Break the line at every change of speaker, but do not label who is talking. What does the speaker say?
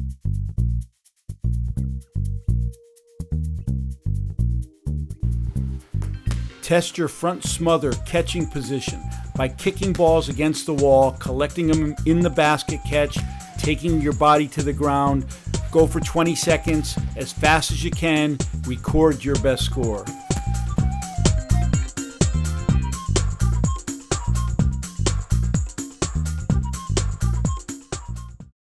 Test your front smother catching position by kicking balls against the wall, collecting them in the basket catch, taking your body to the ground. Go for 20 seconds as fast as you can. Record your best score.